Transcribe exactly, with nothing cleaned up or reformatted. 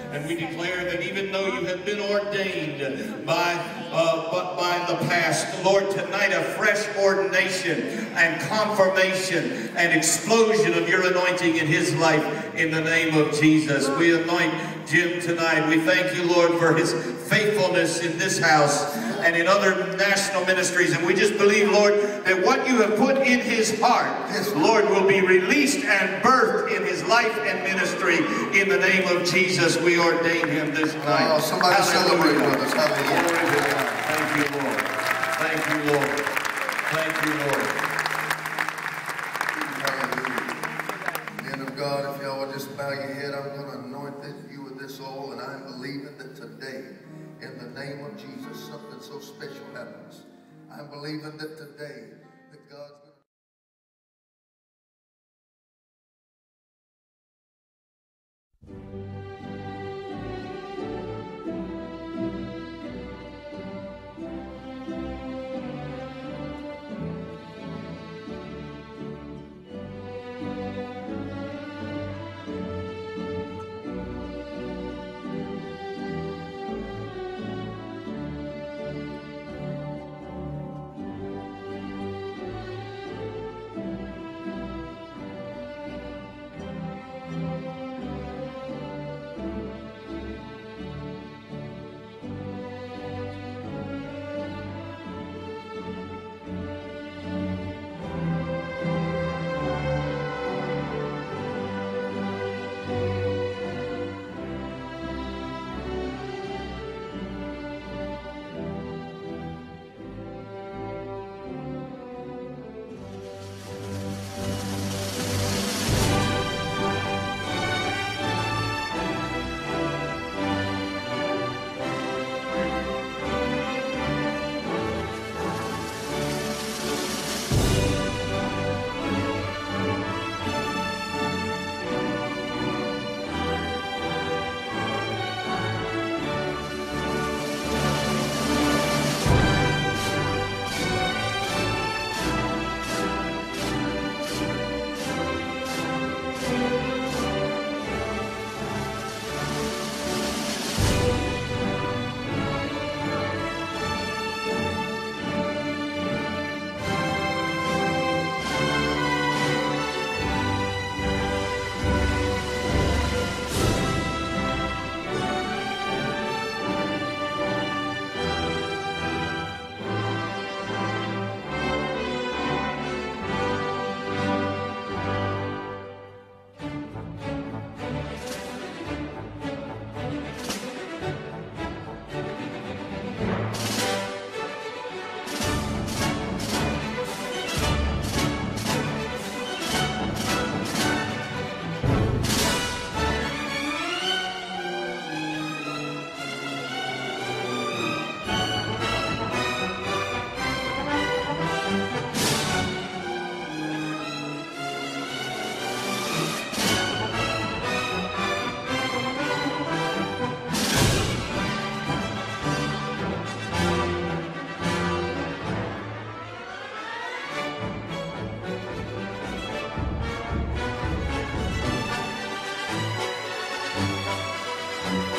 And we declare that even though you have been ordained by, uh, but by the past, Lord, tonight a fresh ordination and confirmation and explosion of your anointing in his life in the name of Jesus. We anoint Jim tonight. We thank you, Lord, for his faithfulness in this house and in other national ministries. And we just believe, Lord, that what you have put in his heart, Lord, will be released and birthed in his life and ministry. In the name of Jesus, we ordain him this night. Oh, somebody celebrate with us. Hallelujah. Glory to God. Thank you, Lord. Thank you, Lord. Thank you, Lord. Hallelujah. Men of God, if y'all would just bow your head, I'm going to anoint you with this oil, and I'm believing that today, in the name of Jesus, something so special happens. I'm believing that today, that God's going to... Thank you.